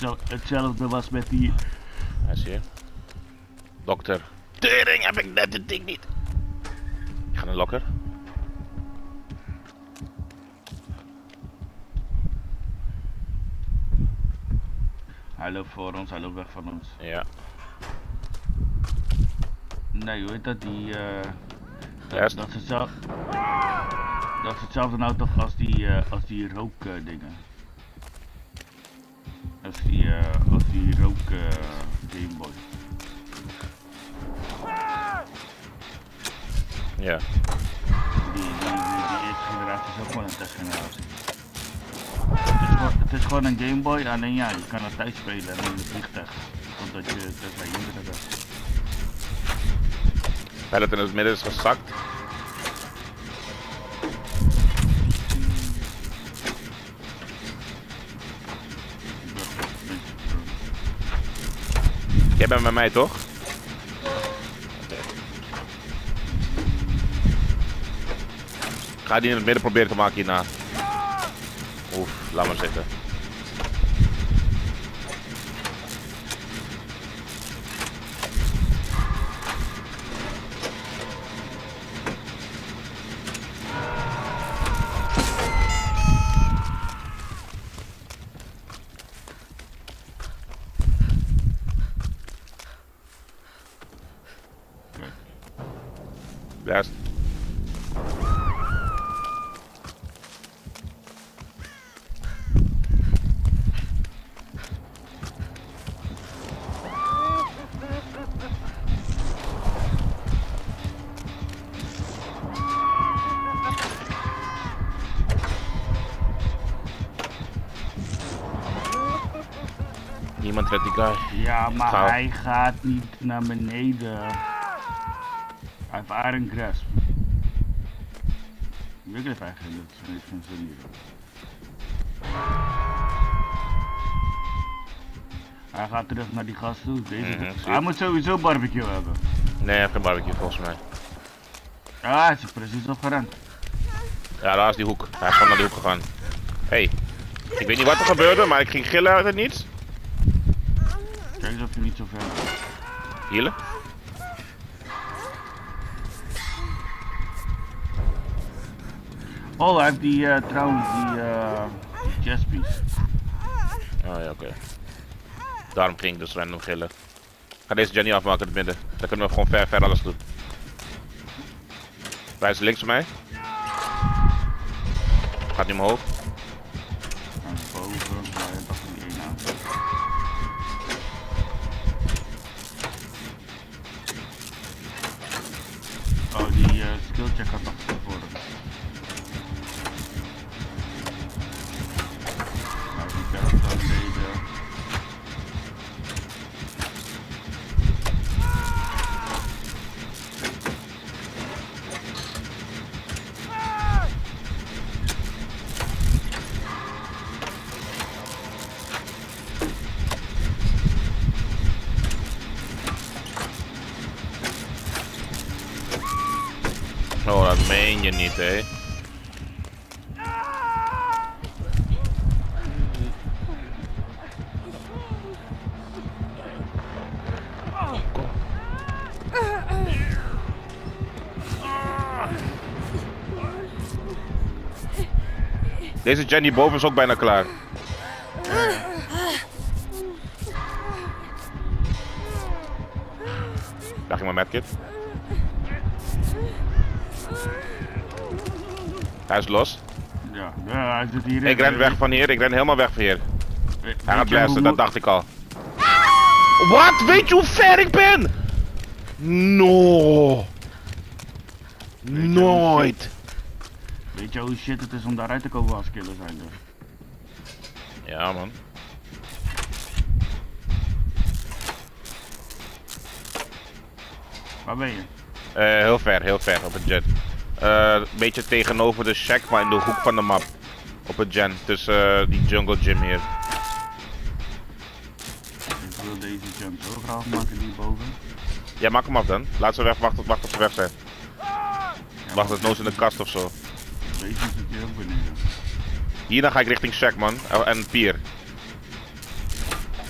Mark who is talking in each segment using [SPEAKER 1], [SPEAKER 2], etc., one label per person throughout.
[SPEAKER 1] hetzelfde was met die...
[SPEAKER 2] Hij is hier. Dokter. Tering, heb ik net het ding niet. Ik ga naar lokker.
[SPEAKER 1] Hij loopt voor ons, hij loopt weg van ons.
[SPEAKER 2] Ja.
[SPEAKER 1] Nee, hoe heet dat? Die...
[SPEAKER 2] Yes.
[SPEAKER 1] dat is hetzelfde nou toch als die rookdingen. Als die rook Gameboy.
[SPEAKER 2] Ja.
[SPEAKER 1] Die eerste generatie is ook gewoon een testgeneratie. Het is gewoon een Gameboy, alleen ja, je kan het thuis spelen en in het vliegtuig. Omdat je het bij internet hebt.
[SPEAKER 2] Terwijl het in het midden is gezakt. Jij bent met mij toch? Ik ga die in het midden proberen te maken hierna. Oef, laat maar zitten. Best. Niemand redt die guy.
[SPEAKER 1] Ja, maar
[SPEAKER 2] Gauw.
[SPEAKER 1] hij gaat niet naar beneden. Hij heeft Iron Grasp. Ik weet het eigenlijk dat ze niet functioneren. Hij gaat terug naar die gast toe. Hij moet sowieso barbecue hebben.
[SPEAKER 2] Nee, hij heeft geen barbecue volgens mij.
[SPEAKER 1] Ja, hij is precies opgerend.
[SPEAKER 2] Ja, daar is die hoek. Hij is gewoon naar die hoek gegaan. Hey, ik weet niet wat er gebeurde, maar ik ging gillen uit het niets.
[SPEAKER 1] Kijk eens of je niet zo ver bent.
[SPEAKER 2] Healen?
[SPEAKER 1] Oh, hij heeft die trouwens die chestpiece.
[SPEAKER 2] Oh ja, oké. Daarom ging ik dus random gillen. Ik ga deze Jenny afmaken in het midden. Dan kunnen we gewoon ver alles doen. Hij is links van mij. Gaat niet omhoog.
[SPEAKER 1] En boven, maar ik dacht die één aan. Oh, die skillcheck gaat nog worden. Nou, die berg dan deze.
[SPEAKER 2] Oh, dat meen je niet, hè? Deze Jenny boven is ook bijna klaar. Daar ging mijn medkit. Hij is los.
[SPEAKER 1] Ja, hij zit hierin.
[SPEAKER 2] Ik ren weg van hier, ik ren helemaal weg van hier. Hij gaat blasten, dat dacht ik al. Wat? Weet je hoe ver ik ben? No. Nooit.
[SPEAKER 1] Weet je hoe shit het is om daaruit te komen als killer zijn?
[SPEAKER 2] Ja, man.
[SPEAKER 1] Waar ben je?
[SPEAKER 2] Heel ver op het jet. Een beetje tegenover de shack, maar in de hoek van de map. Op het gen, tussen die jungle gym hier.
[SPEAKER 1] Ik wil deze jump zo graag maken die boven.
[SPEAKER 2] Ja, maak hem af dan. Laat ze weg, wacht tot ze weg zijn. Wacht, het noos in de kast of zo.
[SPEAKER 1] Deze zit hier ook beneden.
[SPEAKER 2] Hierna ga ik richting shack, man. En pier.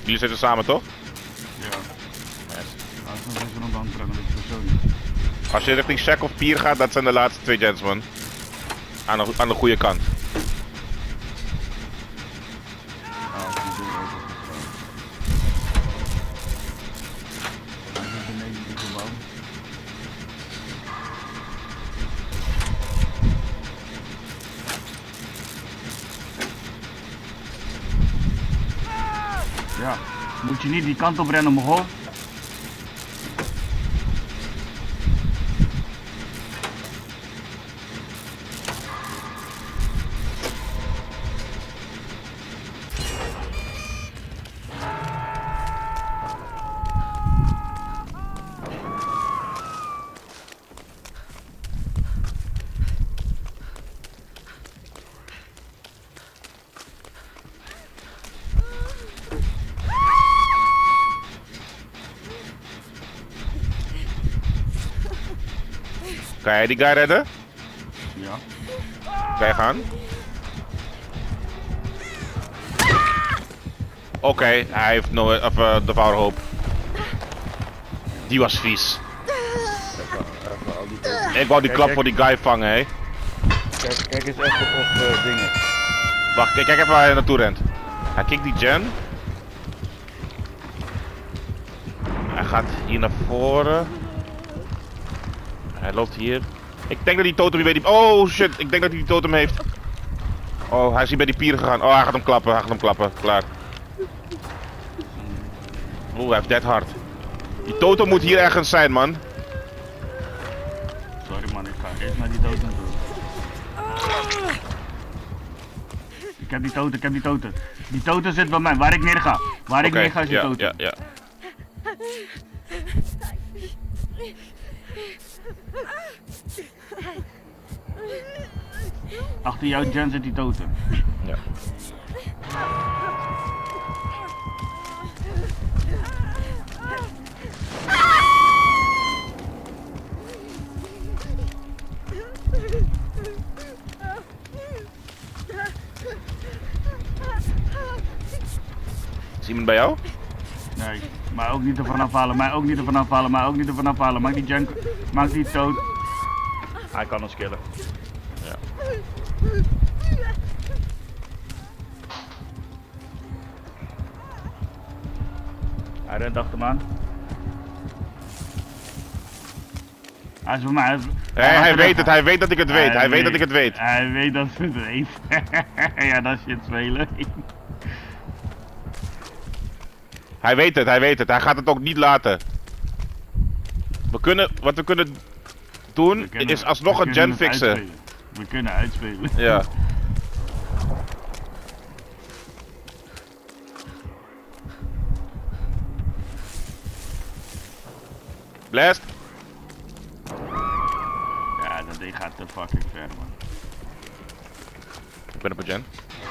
[SPEAKER 2] Jullie zitten samen toch?
[SPEAKER 1] Ja.
[SPEAKER 2] Yes.
[SPEAKER 1] Als we nog eens rond aan het rennen, weet ik zo niet.
[SPEAKER 2] Als je richting Shack of Pier gaat, dat zijn de laatste 2 gens man. Aan de goede kant.
[SPEAKER 1] Ah, ik moet deur open. Hij zit beneden in het gebouw. Ja, moet je niet die kant op rennen, mogol.
[SPEAKER 2] Kan jij die guy redden?
[SPEAKER 1] Ja.
[SPEAKER 2] Kan je gaan? Oké, hij heeft Devour Hope. Die was vies.
[SPEAKER 1] Even al die
[SPEAKER 2] Ik wou die klap voor die guy vangen, hé.
[SPEAKER 1] Kijk eens even op dingen.
[SPEAKER 2] Wacht, kijk even waar hij naartoe rent. Hij kikt die gen. Hij gaat hier naar voren. Hij loopt hier. Ik denk dat die totem hier bij die... Oh shit, ik denk dat hij die totem heeft. Oh, hij is hier bij die pier gegaan. Oh, hij gaat hem klappen, Klaar. Oeh, hij heeft dead hard. Die totem moet hier ergens zijn, man.
[SPEAKER 1] Sorry man, ik ga eerst naar die totem toe. Ik heb die totem. Die totem zit bij mij, waar ik neer ga. Waar ik neer ga is die totem.
[SPEAKER 2] Ja.
[SPEAKER 1] Achter jou, Jen, zit die totem.
[SPEAKER 2] Ja. Is iemand bij jou?
[SPEAKER 1] Nee, maar ook niet ervan afhalen, Maak die junk, maak die toad. Hij kan ons killen.
[SPEAKER 2] Ja.
[SPEAKER 1] Hij rent achter me aan. Hij is bij mij.
[SPEAKER 2] Hij weet het, hij weet dat ik het weet. Hij weet dat ik het weet.
[SPEAKER 1] Hij weet dat ze het weet. Ja, dat is shit spelen.
[SPEAKER 2] Hij weet het. Hij gaat het ook niet laten. Wat we kunnen doen is alsnog een gen fixen.
[SPEAKER 1] We kunnen uitspelen.
[SPEAKER 2] Ja. Blast.
[SPEAKER 1] Ja, dat ding gaat te fucking ver, man.
[SPEAKER 2] Ik ben op een gen.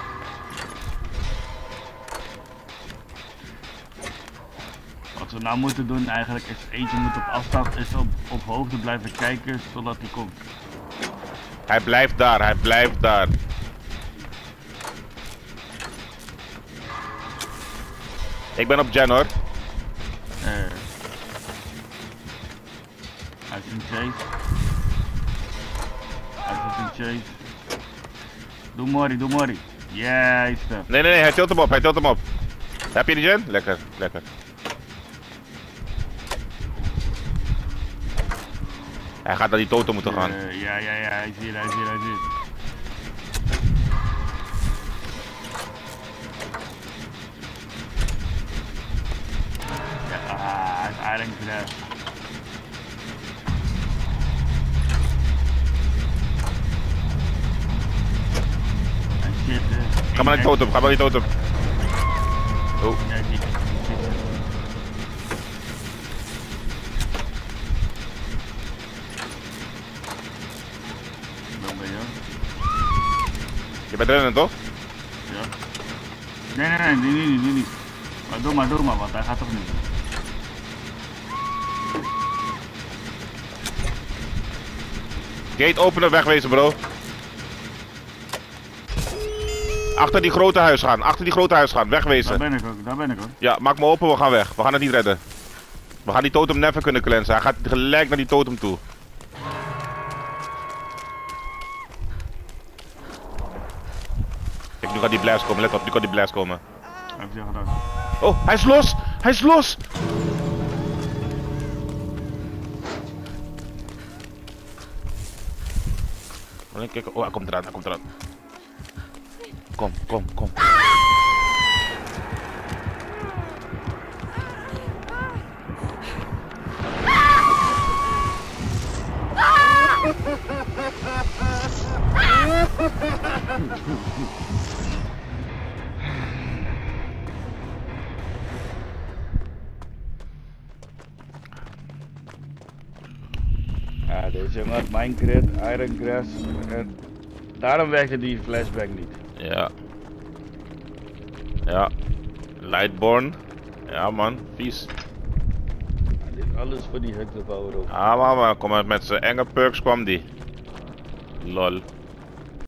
[SPEAKER 1] Wat we nou moeten doen eigenlijk is eentje moet op afstand, is op hoogte blijven kijken totdat hij komt.
[SPEAKER 2] Hij blijft daar. Ik ben op gen hoor.
[SPEAKER 1] Hij is in chase. Hij zit in chase. Doe Mori. Juist.
[SPEAKER 2] Nee, hij tilt hem op. Heb je die gen? Lekker. Hij gaat naar die totem moeten gaan.
[SPEAKER 1] Ja, hij is hier. Ja, hij is aardig gedaan. Shit,
[SPEAKER 2] Ga maar naar die totem. Oh.
[SPEAKER 1] Ja, die.
[SPEAKER 2] Je bent rennen toch?
[SPEAKER 1] Ja. Nee, niet. Maar doe maar, want hij gaat toch niet.
[SPEAKER 2] Gate openen, wegwezen bro. Achter die grote huis gaan, achter die grote huis gaan,
[SPEAKER 1] Daar
[SPEAKER 2] wegwezen.
[SPEAKER 1] ben ik ook, daar ben ik ook.
[SPEAKER 2] Ja, maak me open, we gaan weg. We gaan het niet redden. We gaan die totem never kunnen cleansen. Hij gaat gelijk naar die totem toe. Kijk, nu gaat die blast komen, let op, nu kan die blast komen.
[SPEAKER 1] Heb je gedaan.
[SPEAKER 2] Oh, hij is los! Hij is los! Alleen kijken, oh hij komt eraan, hij komt eraan. Kom, kom, kom.
[SPEAKER 1] Ja, deze jongen had Minecraft, Iron Grass en daarom werkte die flashback niet.
[SPEAKER 2] Ja. Ja. Lightborn. Ja man, vies.
[SPEAKER 1] Ja, dit alles voor die hekte power op.
[SPEAKER 2] Ah man, kom maar met zijn enge perks kwam die. Lol.